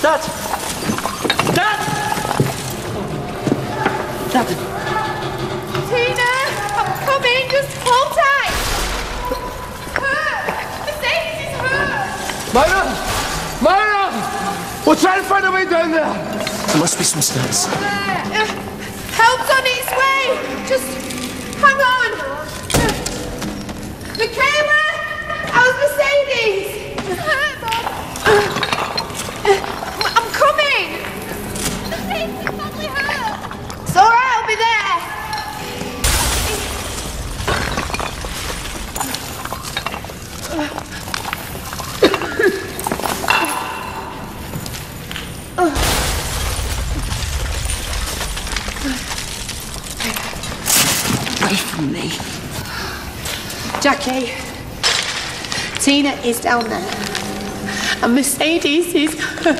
Dad! Dad! Dad! Tina! I'm coming! Just hold tight! Mercedes is hurt! Myra! Myra! We're trying to find a way down there! There must be some stairs. Help's on its way! Just hang on! Michaela! How's Mercedes? I'm coming! Mercedes is badly hurt! It's alright, I'll be there! Away from me. Jackie, Tina is down there, and Mercedes is...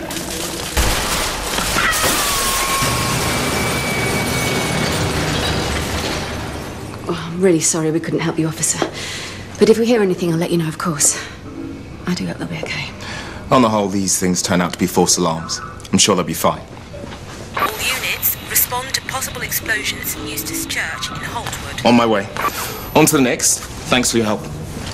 Oh, I'm really sorry we couldn't help you, officer. But if we hear anything, I'll let you know, of course. I do hope they'll be okay. On the whole, these things turn out to be false alarms. I'm sure they'll be fine. All units, respond to possible explosion at St Eustace Church in Holtwood. On my way. On to the next. Thanks for your help.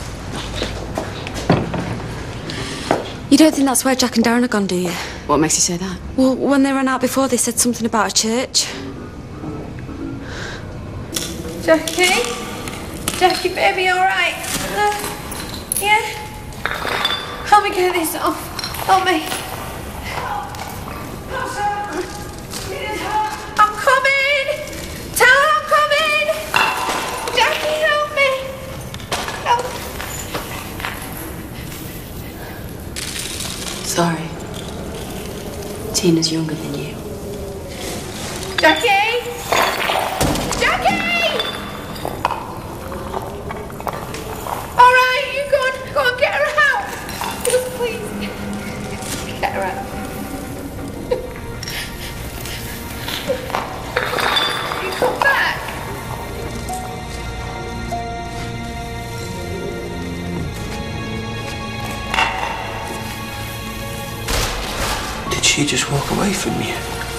You don't think that's where Jack and Darren are gone, do you? What makes you say that? Well, when they ran out before, they said something about a church. Jackie? Jackie, baby, all right? Yeah? Help me get this off. Help me. I'm coming! Tell her I'm coming! Jackie, help me! Help. Sorry. Tina's younger than you. Jackie! Jackie! All right, you go and get her out. Just please, get her out. You come back. Did she just walk away from you?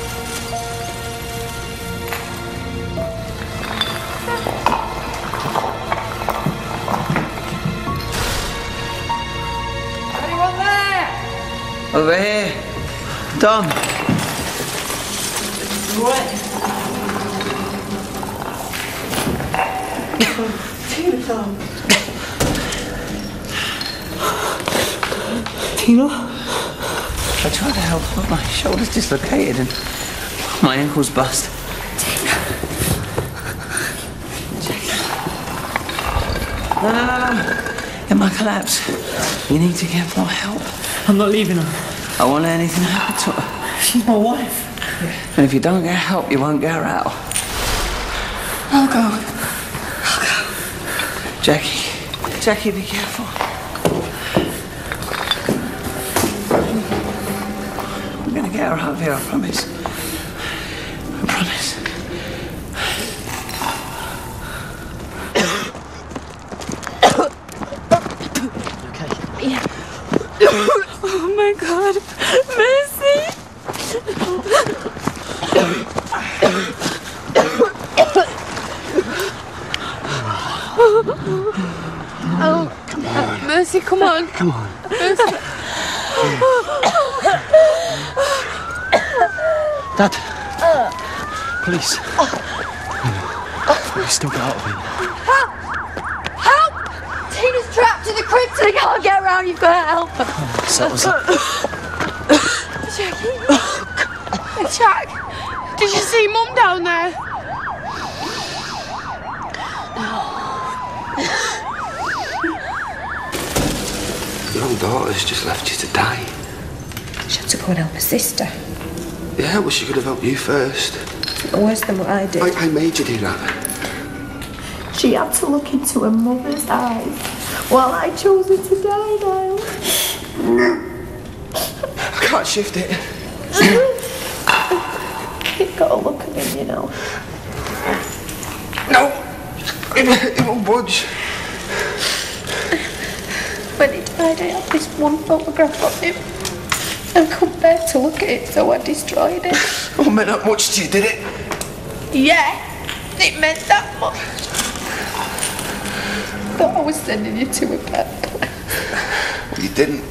Anyone there? Over here. Dom. What? Tina, Tom. Tina? I tried to help, but my shoulder's dislocated and my ankle's bust. No. It might collapse. You need to get more help. I'm not leaving her. I won't let anything happen to her. She's my wife. And if you don't get help, you won't get her out. I'll go. Jackie, be careful. I'm gonna get her out of here, I promise. I promise. Oh my God, Mercy! Oh, come on. Mercy, come on. Come on. Mercy. Dad. Police. We still get out of here. Help! Help! Tina's trapped in the crypt and I can't get around. You've got to help her. Settles up. Jackie? Jack, did you see Mum down there? Your own daughter's just left you to die. She had to go and help her sister. Yeah, well, she could have helped you first. Worse than what I did. I made you do that. She had to look into her mother's eyes while I chose her to die, Niall. I can't shift it. You've got to look at him, you know. No! It won't budge. When he died, I had this one photograph of him. I couldn't bear to look at it, so I destroyed it. Oh, it meant that much to you, did it? Yeah, it meant that much. Thought I was sending you to a bad place. Well, you didn't.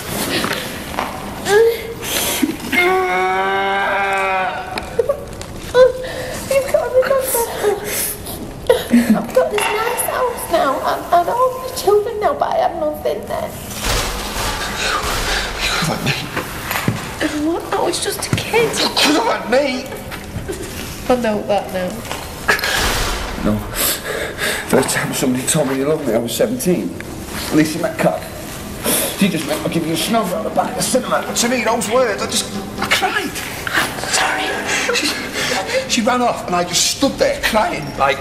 You've got to remember, I've got this nice house now, and all the children now, but I have nothing there. You could have had me. What? I was just a kid. You could have had me. I know that now. No. First time somebody told me you loved me, I was 17. Lisa Metcalf. She just meant I'll give you a snub around the back of the cinema. But to me, those words, I cried. Sorry. She ran off and I just stood there crying, like...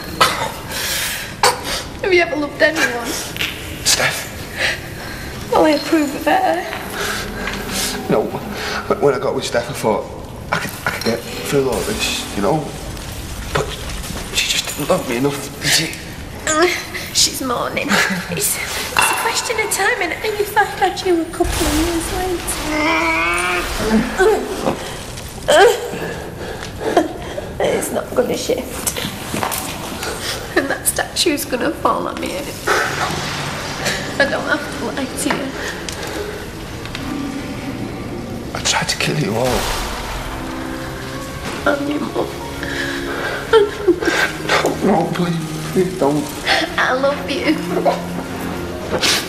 Have you ever loved anyone? Steph. Well, I approve of her. You know, when I got with Steph, I thought I could get through all this, you know. But she just didn't love me enough, did she? She's mourning. It's a question of time, and if I had you a couple of years later, it's not going to shift. And that statue's going to fall on me. I don't have to lie to you. I tried to kill you all. I'm your mum. No, please don't. I love you.